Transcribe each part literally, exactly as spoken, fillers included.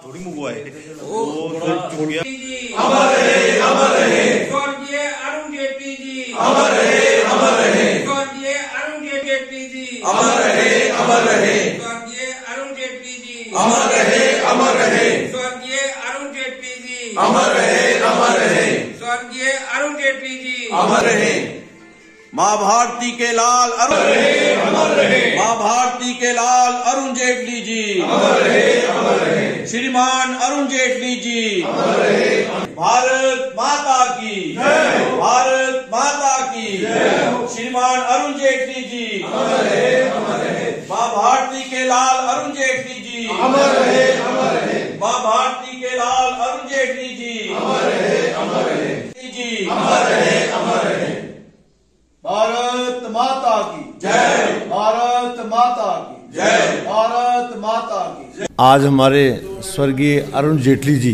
थोड़ी मुगवा है वो छूट गया। अमर रहे अमर रहे स्वर्गीय अरुण जेटली जी, अमर रहे अमर रहे स्वर्गीय अरुण जेटली जी, अमर रहे अमर रहे स्वर्गीय अरुण जेटली जी, अमर रहे अमर रहे स्वर्गीय अरुण जेटली जी, अमर रहे अमर रहे स्वर्गीय अरुण जेटली जी, अमर रहे। माँ भारती के लाल अरुण रहे अमर रहे माँ भारती के लाल अरुण जेटली जी, अमर रहे अमर रहे श्रीमान अरुण जेटली जी, अमर रहे। भारत माता की जय हो। भारत माता की जय हो। श्रीमान अरुण जेटली जी, अमर रहे अमर रहे माँ भारती के लाल अरुण जेटली जी, अमर रहे अमर रहे माँ भारती के लाल अरुण जेटली जी, अमर रहे अमर रहे जी, अमर रहे अमर रहे। भारत माता की जय भारत माता की जय भारत माता की। आज हमारे स्वर्गीय अरुण जेटली जी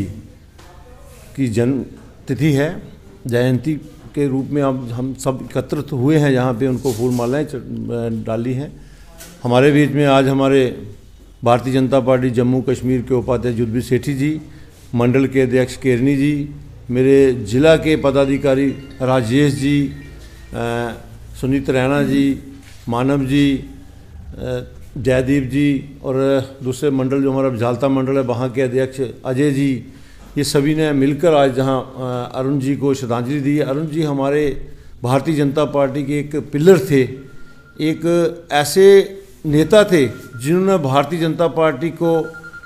की जन्म तिथि है। जयंती के रूप में अब हम सब एकत्रित हुए हैं, यहाँ पे उनको फूल मालाएं डाली हैं। हमारे बीच में आज हमारे भारतीय जनता पार्टी जम्मू कश्मीर के उपाध्यक्ष जुदबीर सेठी जी, मंडल के अध्यक्ष केरनी जी, मेरे जिला के पदाधिकारी राजेश जी, सुनीत रैना जी, मानव जी, जयदीप जी और दूसरे मंडल जो हमारा झालता मंडल है वहाँ के अध्यक्ष अजय जी, ये सभी ने मिलकर आज जहाँ अरुण जी को श्रद्धांजलि दी। अरुण जी हमारे भारतीय जनता पार्टी के एक पिलर थे, एक ऐसे नेता थे जिन्होंने भारतीय जनता पार्टी को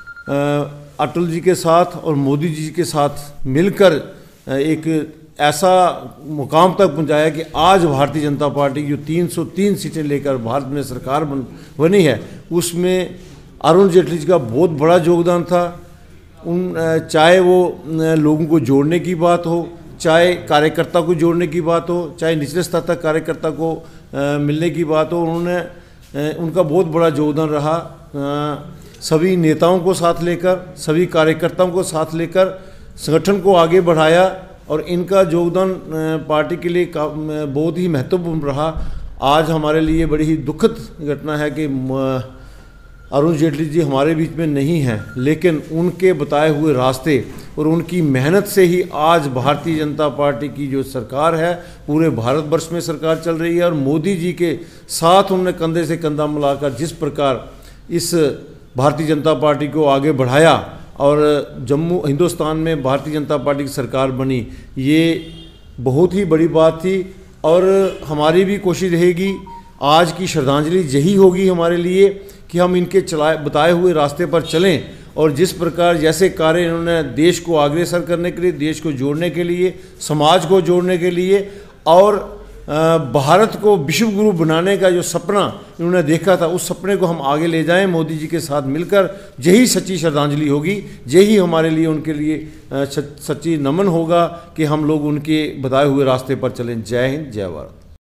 अटल जी के साथ और मोदी जी के साथ मिलकर एक ऐसा मुकाम तक पहुंचाया कि आज भारतीय जनता पार्टी की जो तीन सौ तीन सीटें लेकर भारत में सरकार बन बनी है, उसमें अरुण जेटली जी का बहुत बड़ा योगदान था। उन चाहे वो लोगों को जोड़ने की बात हो, चाहे कार्यकर्ता को जोड़ने की बात हो, चाहे निचले स्तर तक कार्यकर्ता को मिलने की बात हो, उन्होंने उनका बहुत बड़ा योगदान रहा। सभी नेताओं को साथ लेकर, सभी कार्यकर्ताओं को साथ लेकर संगठन को आगे बढ़ाया और इनका योगदान पार्टी के लिए बहुत ही महत्वपूर्ण रहा। आज हमारे लिए बड़ी ही दुखद घटना है कि अरुण जेटली जी हमारे बीच में नहीं हैं, लेकिन उनके बताए हुए रास्ते और उनकी मेहनत से ही आज भारतीय जनता पार्टी की जो सरकार है पूरे भारतवर्ष में सरकार चल रही है। और मोदी जी के साथ उन्होंने कंधे से कंधा मिलाकर जिस प्रकार इस भारतीय जनता पार्टी को आगे बढ़ाया और जम्मू हिंदुस्तान में भारतीय जनता पार्टी की सरकार बनी, ये बहुत ही बड़ी बात थी। और हमारी भी कोशिश रहेगी, आज की श्रद्धांजलि यही होगी हमारे लिए कि हम इनके चलाए बताए हुए रास्ते पर चलें और जिस प्रकार जैसे कार्य इन्होंने देश को अग्रसर करने के लिए, देश को जोड़ने के लिए, समाज को जोड़ने के लिए और भारत को विश्व गुरु बनाने का जो सपना इन्होंने देखा था, उस सपने को हम आगे ले जाएं मोदी जी के साथ मिलकर। यही सच्ची श्रद्धांजलि होगी, यही हमारे लिए उनके लिए सच्ची नमन होगा कि हम लोग उनके बताए हुए रास्ते पर चलें। जय हिंद, जय भारत।